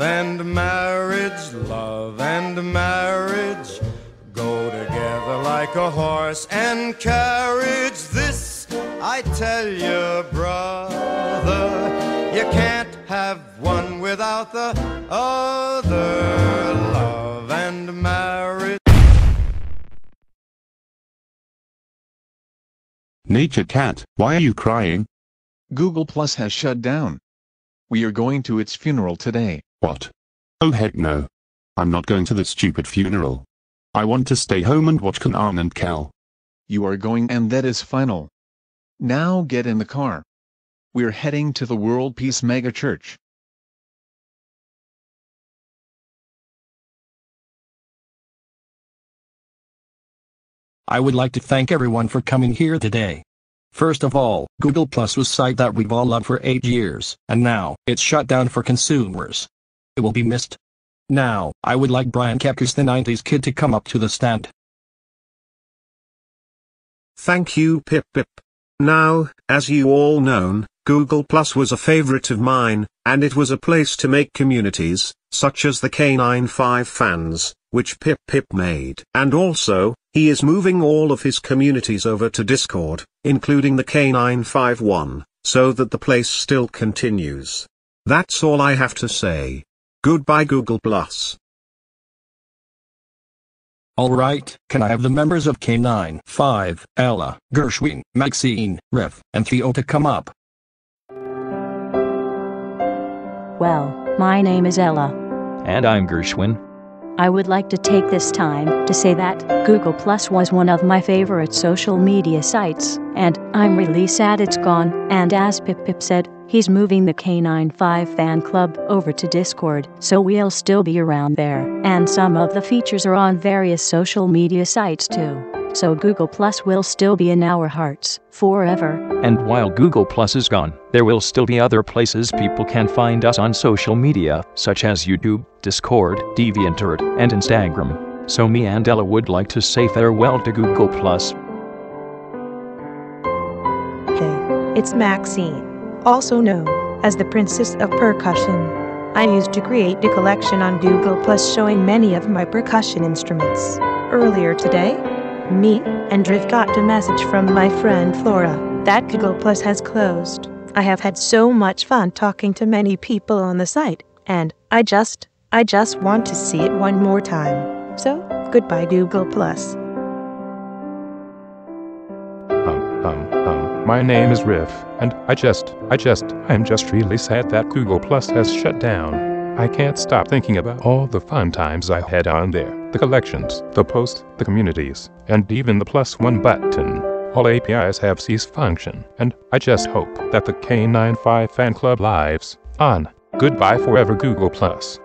and marriage, love and marriage go together like a horse and carriage. This I tell you, brother, you can't have one without the other. Love and marriage. Nature Cat, why are you crying? Google Plus has shut down. We are going to its funeral today. What? Oh heck no. I'm not going to the stupid funeral. I want to stay home and watch Conan and Kel. You are going, and that is final. Now get in the car. We're heading to the World Peace Mega Church. I would like to thank everyone for coming here today. First of all, Google Plus was a site that we've all loved for 8 years, and now it's shut down for consumers. It will be missed. Now, I would like Brian Kepkers, the 90s kid, to come up to the stand. Thank you, Pip Pip. Now, as you all know, Google Plus was a favorite of mine, and it was a place to make communities, such as the K95 fans, which Pip Pip made. And also, he is moving all of his communities over to Discord, including the K95 one, so that the place still continues. That's all I have to say. Goodbye Google Plus. Alright, can I have the members of K95, Ella, Gershwin, Maxine, Riff, and Theo to come up? Well, my name is Ella. And I'm Gershwin. I would like to take this time to say that Google Plus was one of my favorite social media sites, and I'm really sad it's gone. And as Pip Pip said, he's moving the K95 fan club over to Discord, so we'll still be around there. And some of the features are on various social media sites too. So Google Plus will still be in our hearts forever. And while Google Plus is gone, there will still be other places people can find us on social media, such as YouTube, Discord, DeviantArt, and Instagram. So me and Ella would like to say farewell to Google Plus. Hey, it's Maxine, also known as the Princess of Percussion. I used to create a collection on Google Plus showing many of my percussion instruments. Earlier today, me and Riff got a message from my friend Flora that Google Plus has closed. I have had so much fun talking to many people on the site, and I just want to see it one more time. So, goodbye Google Plus. My name is Riff, and I'm just really sad that Google Plus has shut down. I can't stop thinking about all the fun times I had on there. The collections, the posts, the communities, and even the +1 button. All APIs have ceased function, and I just hope that the K95 fan club lives on. Goodbye forever Google Plus.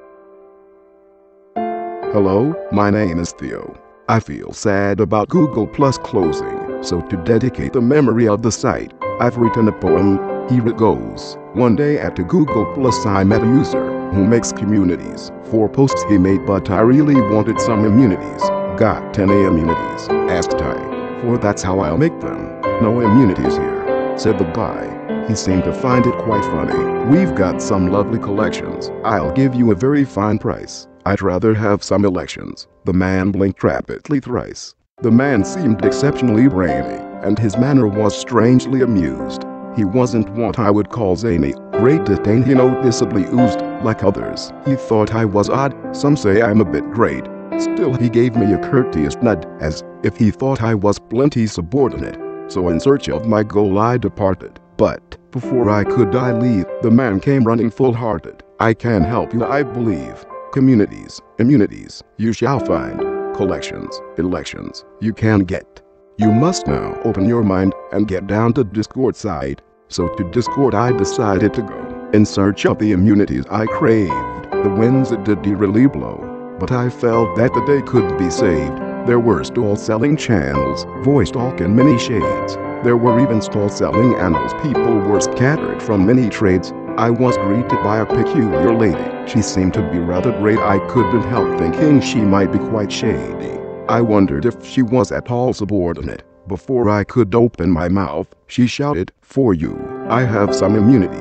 Hello, my name is Theo. I feel sad about Google Plus closing, so to dedicate the memory of the site, I've written a poem. Here it goes. One day at the Google Plus I met a user who makes communities for posts he made, but I really wanted some immunities. Got any immunities? Asked I. For that's how I'll make them. No immunities here, said the guy. He seemed to find it quite funny. We've got some lovely collections. I'll give you a very fine price. I'd rather have some elections. The man blinked rapidly thrice. The man seemed exceptionally brainy, and his manner was strangely amused. He wasn't what I would call zany. Great disdain he noticeably oozed. Like others, he thought I was odd. Some say I'm a bit great. Still he gave me a courteous nod, as if he thought I was plenty subordinate. So in search of my goal I departed. But before I could leave, the man came running full-hearted. I can help you, I believe. Communities, immunities, you shall find. Collections, elections, you can get. You must now open your mind and get down to Discord side. So to Discord I decided to go, in search of the immunities I craved. The winds it did really blow, but I felt that the day could be saved. There were stall selling channels, voice talk in many shades. There were even stall selling animals. People were scattered from many trades. I was greeted by a peculiar lady. She seemed to be rather great. I couldn't help thinking she might be quite shady. I wondered if she was at all subordinate. Before I could open my mouth, she shouted, "For you, I have some immunities.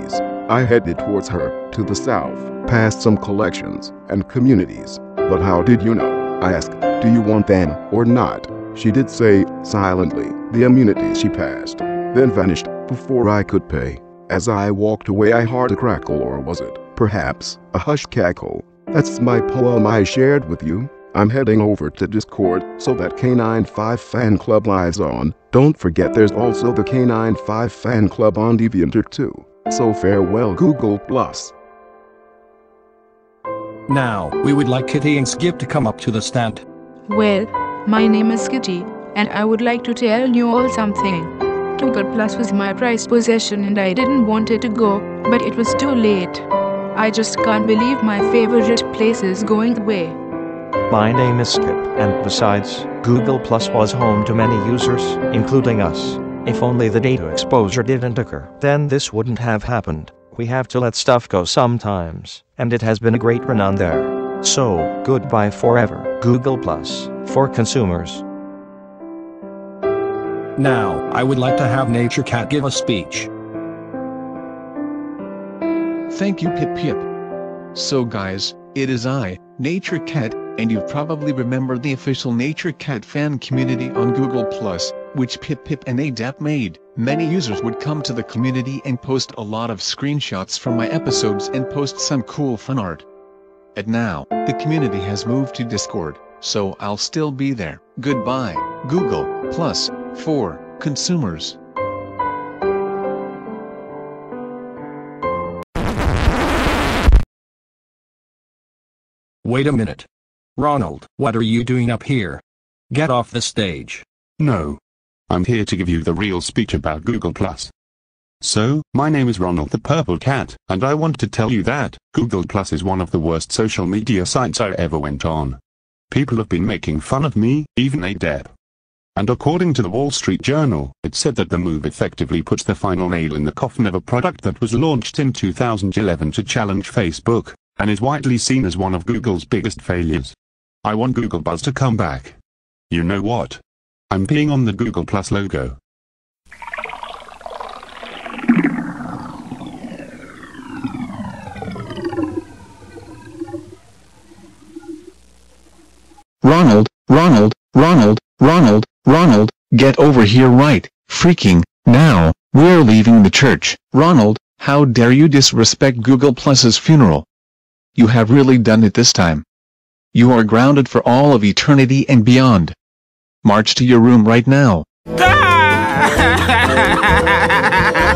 I headed towards her, to the south, past some collections and communities. But how did you know? I asked, do you want them or not? She did say, silently, the amenities she passed, then vanished before I could pay. As I walked away I heard a crackle, or was it, perhaps, a hushed cackle. That's my poem I shared with you. I'm heading over to Discord so that K95 Fan Club lives on. Don't forget there's also the K95 Fan Club on DeviantArt too. So farewell Google+. Now, we would like Kitty and Skip to come up to the stand. Well, my name is Kitty, and I would like to tell you all something. Google Plus was my prized possession and I didn't want it to go, but it was too late. I just can't believe my favorite place is going away. My name is Skip, and besides, Google Plus was home to many users, including us. If only the data exposure didn't occur, then this wouldn't have happened. We have to let stuff go sometimes, and it has been a great run on there. So, goodbye forever, Google Plus, for consumers. Now, I would like to have Nature Cat give a speech. Thank you, Pip Pip. So guys, it is I, Nature Cat, and you probably remember the official Nature Cat fan community on Google+, which Pip Pip and Adap made. Many users would come to the community and post a lot of screenshots from my episodes and post some cool fun art. And now, the community has moved to Discord, so I'll still be there. Goodbye, Google+, for consumers. Wait a minute. Ronald, what are you doing up here? Get off the stage. No. I'm here to give you the real speech about Google+. So, my name is Ronald the Purple Cat, and I want to tell you that Google+ is one of the worst social media sites I ever went on. People have been making fun of me, even Adep. And according to the Wall Street Journal, it said that the move effectively puts the final nail in the coffin of a product that was launched in 2011 to challenge Facebook, and is widely seen as one of Google's biggest failures. I want Google Buzz to come back. You know what? I'm peeing on the Google+ logo. Ronald, get over here right, freaking, now, we're leaving the church. Ronald, how dare you disrespect Google+'s funeral? You have really done it this time. You are grounded for all of eternity and beyond. March to your room right now.